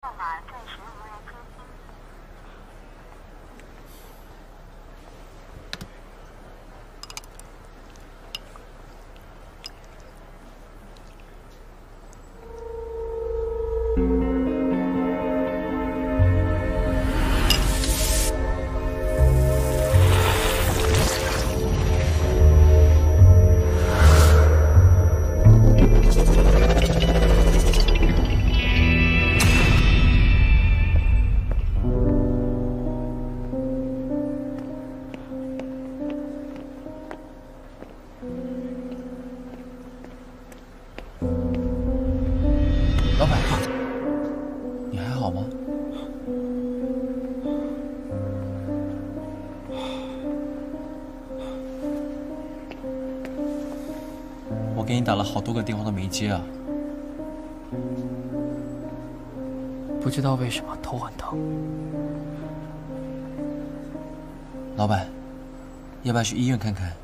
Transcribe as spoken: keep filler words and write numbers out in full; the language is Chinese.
老板，你还好吗？我给你打了好多个电话都没接啊！ 不知道为什么头很疼。 老板，要不要去医院看看？